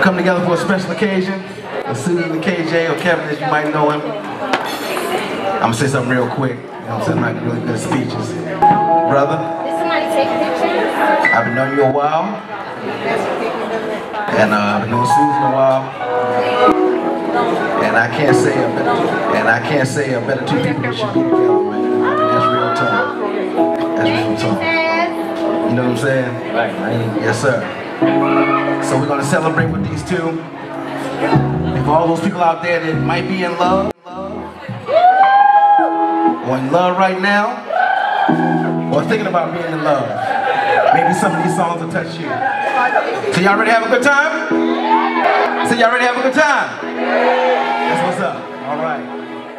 come together for a special occasion. Susan and KJ, or Kevin as you might know him. I'm gonna say something real quick. You know what I'm saying? I'm not really good at speeches. Brother, I've been knowing you a while. And I've been knowing Susan a while. And I can't say a better two people that should be together, man. That's real talk. That's real talk. You know what I'm saying? Right. Yes, sir. So we're gonna celebrate with these two. And for all those people out there that might be in love, or in love right now, or thinking about being in love, maybe some of these songs will touch you. So y'all ready to have a good time? So y'all ready to have a good time? That's what's up. All right.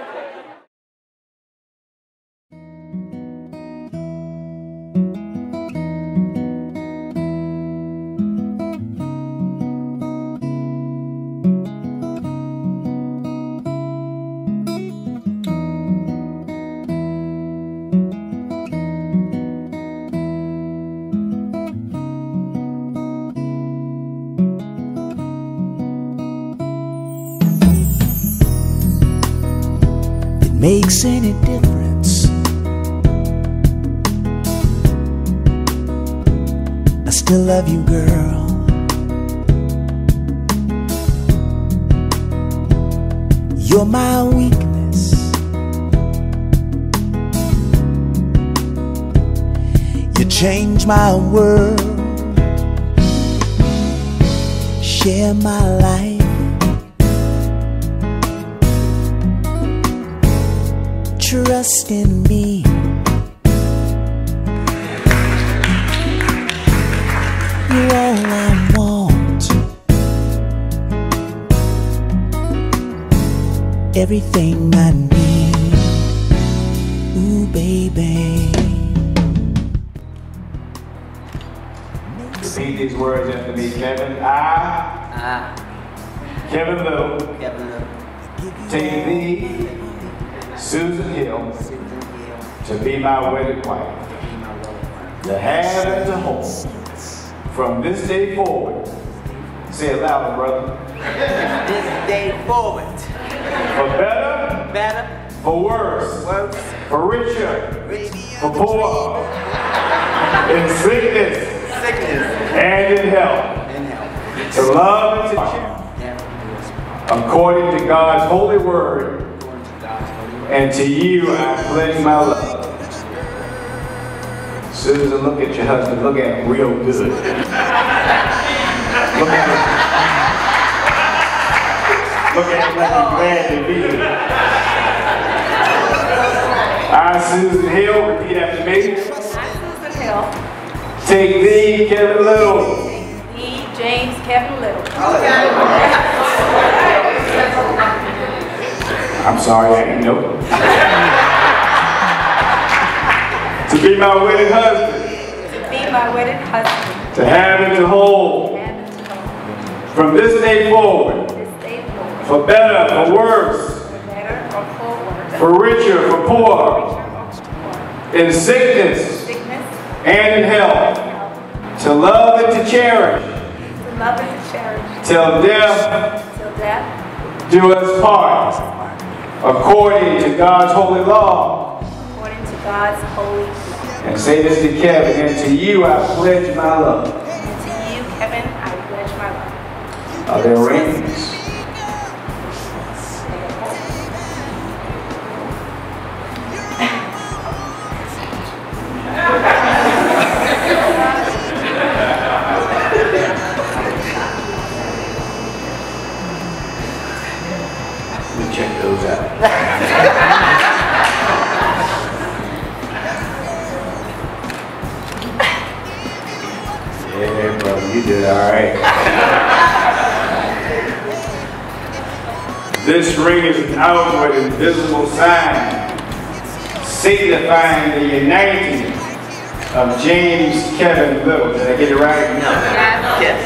Makes any difference. I still love you, girl. You're my weakness. You change my world. Share my life. Trust in me. You're all I want. Everything I need. Ooh, baby. Repeat these words after me, Kevin. Kevin Little, take thee, Susan Hill, to be my wedded wife, to have and to hold, from this day forward. Say it louder, brother. This day forward. For better, for worse, for richer, for poor, in sickness, and in health, to love and to share, according to God's holy word. And to you, I pledge my love. Susan, look at your husband. Look at him real good. Look at him. Look at him like he's glad to be here. I, Susan Hill, repeat after me. I, Susan Hill. Take thee, Kevin Little. Take thee, James Kevin Little. I'm sorry, I didn't know. To be my wedded husband. To be my wedded husband. To have and to hold. From this day forward. For better, for worse. For richer, for poor. In sickness. And in health. To love and to cherish. Till death. Do us part. According to God's holy law. According to God's holy law. And say this to Kevin, and to you I pledge my love. And to you, Kevin, I pledge my love. Are there rings? Check those out. Yeah, brother, you did all right. This ring is an outward and visible sign signifying the uniting of James Kevin Little. Did I get it right? No. Yes.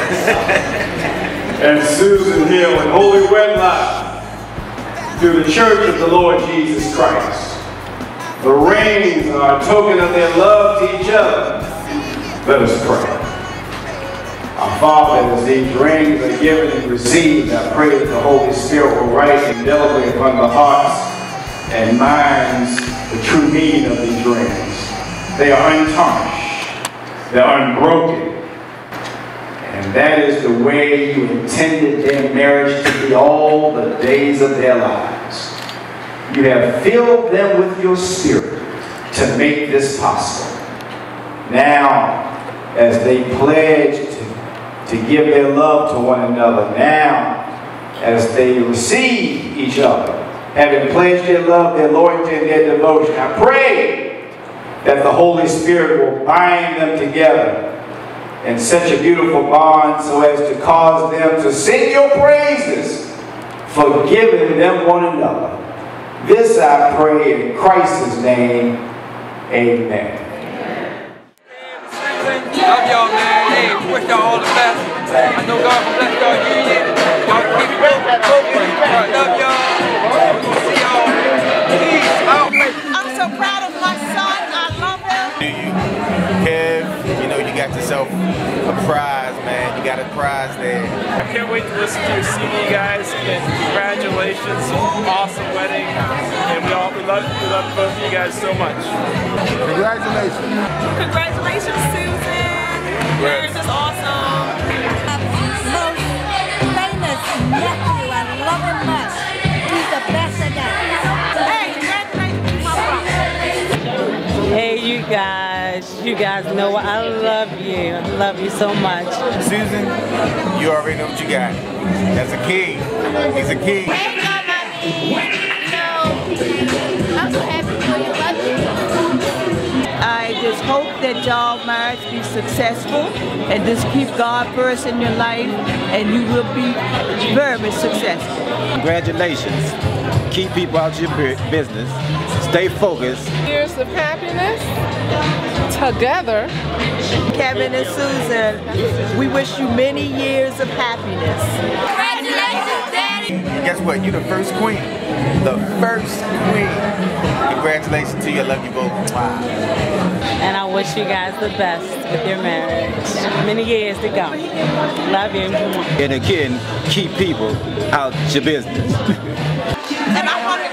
And Susan Hill in holy wedlock through the church of the Lord Jesus Christ. The rings are a token of their love to each other. Let us pray. Our Father, as these rings are given and received, I pray that the Holy Spirit will write indelibly upon the hearts and minds the true meaning of these rings. They are untarnished. They're unbroken. And that is the way you intended their marriage to be all the days of their lives. You have filled them with your Spirit to make this possible. Now, as they pledge to give their love to one another, now, as they receive each other, having pledged their love, their loyalty, and their devotion, I pray that the Holy Spirit will bind them together in such a beautiful bond so as to cause them to sing your praises, forgiving them one another. This I pray in Christ's name. Amen. Love y'all, man. Hey, wish y'all all the best. I know God will bless y'all union. Y'all keep it focused. Love y'all. We're going to see y'all. Peace out. I'm so proud of my son. I love him. Kev, you know, you got yourself a prize, man. You got a prize there. I can't wait to listen to your CD, guys. And congratulations. Awesome wedding. And we love both of you guys so much. Congratulations. Congratulations, Susan. Yours is awesome. Most famous nephew. I love him much. He's the best of that. Hey, congratulations to my brother. Hey, you guys know I love you. I love you so much. Susan, you already know what you got. That's a king. He's a king. Hey, I'm so happy for you. Love you. I just hope that y'all marriage be successful and just keep God first in your life and you will be very successful. Congratulations. Keep people out your business. Stay focused. Years of happiness together. Kevin and Susan, we wish you many years of happiness. Congratulations, Daddy. Guess what? You're the first queen. The first queen. Congratulations to you. I love you both. Wow. And I wish you guys the best with your marriage. Many years to go. Love you. And again, keep people out your business. And I want